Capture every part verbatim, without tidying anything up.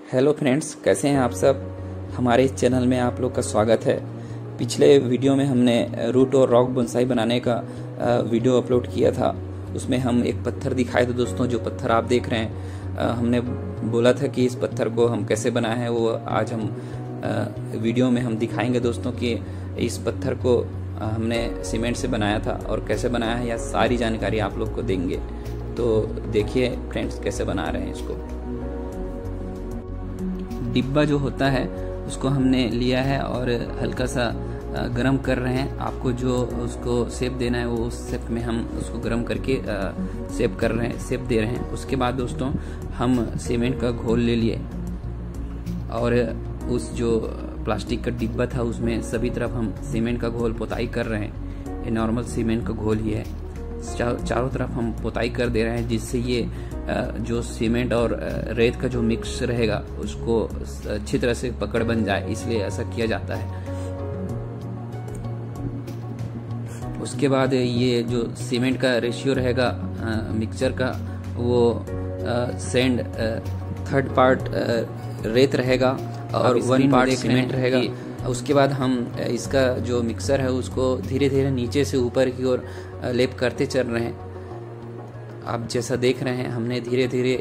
Hello friends, कैसे हैं आप सब। हमारे इस चैनल में आप लोग का स्वागत है। पिछले वीडियो में हमने रूट और रॉक बोनसाई बनाने का वीडियो अपलोड किया था। उसमें हम एक पत्थर दिखाए थे दोस्तों। जो पत्थर आप देख रहे हैं, हमने बोला था कि इस पत्थर को हम कैसे बनाए हैं, वो आज हम वीडियो में हम दिखाएंगे दोस्तों कि इस पत्थर को हमने सीमेंट से बनाया था और कैसे बनाया है, यह सारी जानकारी आप लोग को देंगे। तो देखिए फ्रेंड्स कैसे बना रहे हैं इसको। डिब्बा जो होता है उसको हमने लिया है और हल्का सा गरम कर रहे हैं। आपको जो उसको शेप देना है वो उस शेप में हम उसको गरम करके शेप कर रहे हैं, शेप दे रहे हैं। उसके बाद दोस्तों हम सीमेंट का घोल ले लिए और उस जो प्लास्टिक का डिब्बा था उसमें सभी तरफ हम सीमेंट का घोल पोताई कर रहे हैं। ये नॉर्मल सीमेंट का घोल ही है। चारों तरफ हम पोताई कर दे रहे हैं, जिससे ये जो सीमेंट और रेत का जो मिक्स रहेगा उसको अच्छी तरह से पकड़ बन जाए, इसलिए ऐसा किया जाता है। उसके बाद ये जो सीमेंट का रेशियो रहेगा मिक्सचर का, वो सेंड थर्ड पार्ट रेत रहेगा और वन पार्ट सीमेंट रहेगा। उसके बाद हम इसका जो मिक्सर है उसको धीरे धीरे नीचे से ऊपर की ओर लेप करते चल रहे हैं। आप जैसा देख रहे हैं, हमने धीरे धीरे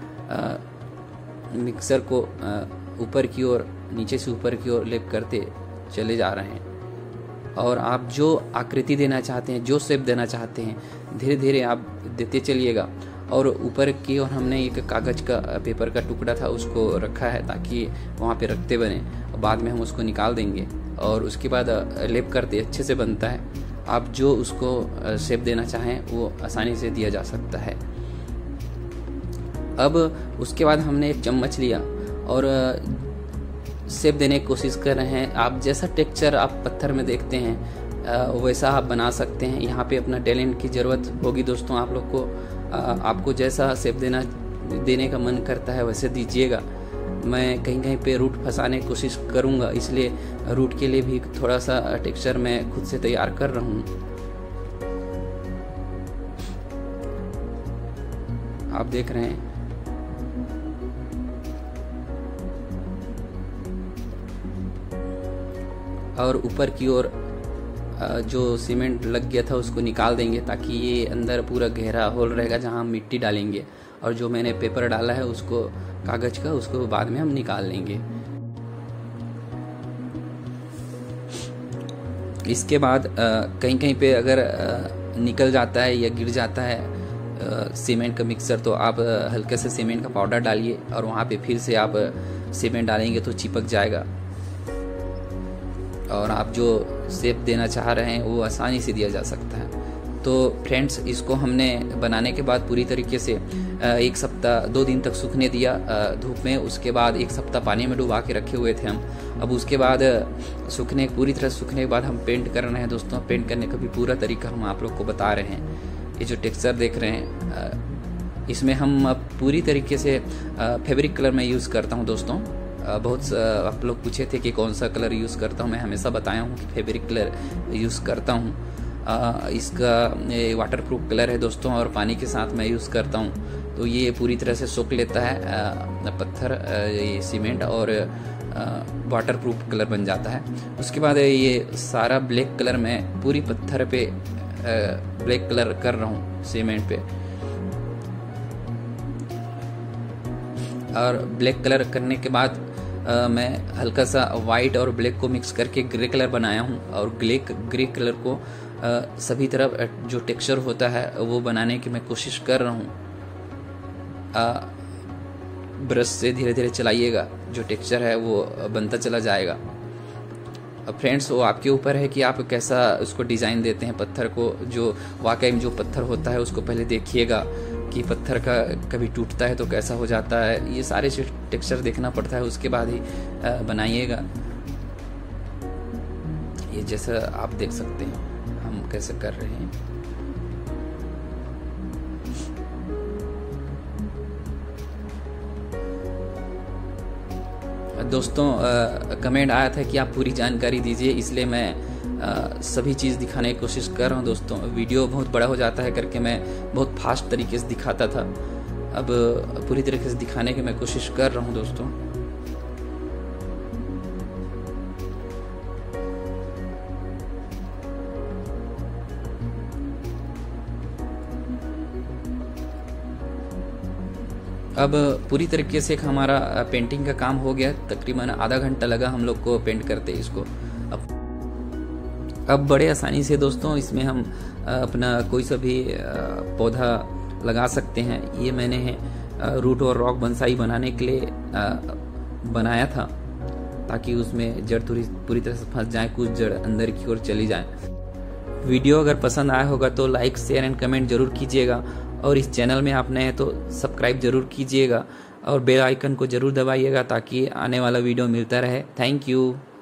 मिक्सर को ऊपर की ओर, नीचे से ऊपर की ओर लेप करते चले जा रहे हैं। और आप जो आकृति देना चाहते हैं, जो शेप देना चाहते हैं, धीरे धीरे आप देते चलिएगा। और ऊपर की ओर हमने एक कागज का पेपर का टुकड़ा था उसको रखा है ताकि वहाँ पे रखते बने। बाद में हम उसको निकाल देंगे और उसके बाद लेप करते अच्छे से बनता है। आप जो उसको शेप देना चाहें वो आसानी से दिया जा सकता है। अब उसके बाद हमने एक चम्मच लिया और शेप देने की कोशिश कर रहे हैं। आप जैसा टेक्सचर आप पत्थर में देखते हैं वैसा आप बना सकते हैं। यहाँ पे अपना टैलेंट की ज़रूरत होगी दोस्तों। आप लोग को आपको जैसा शेप देना देने का मन करता है वैसे दीजिएगा। मैं कहीं कहीं पे रूट फंसाने की कोशिश करूँगा, इसलिए रूट के लिए भी थोड़ा सा टेक्सचर मैं खुद से तैयार कर रहा हूँ। आप देख रहे हैं। और ऊपर की ओर जो सीमेंट लग गया था उसको निकाल देंगे ताकि ये अंदर पूरा गहरा होल रहेगा जहाँ हम मिट्टी डालेंगे। और जो मैंने पेपर डाला है उसको, कागज का, उसको बाद में हम निकाल लेंगे। इसके बाद कहीं कहीं पे अगर आ, निकल जाता है या गिर जाता है आ, सीमेंट का मिक्सर, तो आप हल्के से सीमेंट का पाउडर डालिए और वहाँ पे फिर से आप सीमेंट डालेंगे तो चिपक जाएगा। और आप जो शेप देना चाह रहे हैं वो आसानी से दिया जा सकता है। तो फ्रेंड्स, इसको हमने बनाने के बाद पूरी तरीके से एक सप्ताह दो दिन तक सूखने दिया धूप में। उसके बाद एक सप्ताह पानी में डुबा के रखे हुए थे हम। अब उसके बाद सूखने पूरी तरह सूखने के बाद हम पेंट कर रहे हैं दोस्तों। पेंट करने का भी पूरा तरीका हम आप लोग को बता रहे हैं। ये जो टेक्सचर देख रहे हैं, इसमें हम पूरी तरीके से फैब्रिक कलर में यूज़ करता हूँ दोस्तों। बहुत आप लोग पूछे थे कि कौन सा कलर यूज़ करता हूँ। मैं हमेशा बताया हूँ कि फैब्रिक कलर यूज़ करता हूँ। इसका वाटर प्रूफ कलर है दोस्तों और पानी के साथ मैं यूज़ करता हूँ। तो ये पूरी तरह से सोख लेता है पत्थर, ये सीमेंट, और वाटर प्रूफ कलर बन जाता है। उसके बाद ये सारा ब्लैक कलर मैं पूरी पत्थर पे ब्लैक कलर कर रहा हूँ सीमेंट पे। और ब्लैक कलर करने के बाद आ, मैं हल्का सा वाइट और ब्लैक को मिक्स करके ग्रे कलर बनाया हूँ। और ग्रे ग्रे कलर को आ, सभी तरफ जो टेक्सचर होता है वो बनाने की मैं कोशिश कर रहा हूँ। ब्रश से धीरे धीरे चलाइएगा, जो टेक्सचर है वो बनता चला जाएगा। अब फ्रेंड्स, वो आपके ऊपर है कि आप कैसा उसको डिज़ाइन देते हैं पत्थर को। जो वाकई में जो पत्थर होता है उसको पहले देखिएगा कि पत्थर का कभी टूटता है तो कैसा हो जाता है। ये सारे टेक्सचर देखना पड़ता है, उसके बाद ही बनाइएगा। ये जैसा आप देख सकते हैं हम कैसे कर रहे हैं। दोस्तों, कमेंट आया था कि आप पूरी जानकारी दीजिए, इसलिए मैं आ, सभी चीज़ दिखाने की कोशिश कर रहा हूँ दोस्तों। वीडियो बहुत बड़ा हो जाता है करके मैं बहुत फास्ट तरीके से दिखाता था। अब पूरी तरीके से दिखाने की मैं कोशिश कर रहा हूँ दोस्तों। अब पूरी तरीके से हमारा पेंटिंग का काम हो गया। तकरीबन आधा घंटा लगा हम लोग को पेंट करते इसको। अब अब बड़े आसानी से दोस्तों इसमें हम अपना कोई सा भी पौधा लगा सकते हैं। ये मैंने है रूट और रॉक बंसाई बनाने के लिए बनाया था, ताकि उसमें जड़ पूरी तरह से फंस जाए, कुछ जड़ अंदर की ओर चली जाए। वीडियो अगर पसंद आया होगा तो लाइक शेयर एंड कमेंट जरूर कीजिएगा, और इस चैनल में आप नए हैं तो सब्सक्राइब जरूर कीजिएगा और बेल आइकन को जरूर दबाइएगा ताकि आने वाला वीडियो मिलता रहे। Thank you.